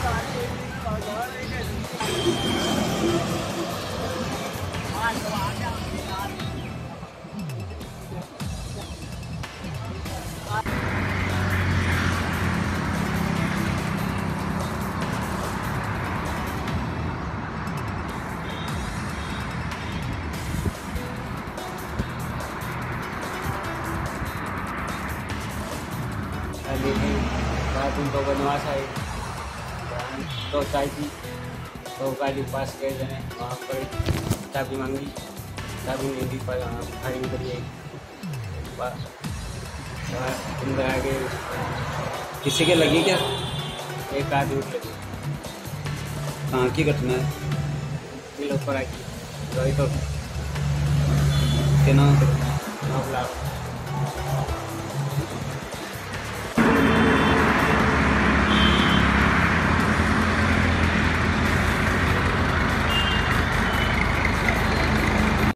तो बनवास आए तो चाय पी तो गाड़ी पास गए जने वहाँ पर चाबी मांगी, चाबी नहीं दी पर फायरिंग करिए अंदर आ गए। किसी के लगी क्या? एक आदमी लगी। कहाँ की घटना है? दिल ऊपर आई तो क्या नाम? 9 लाख।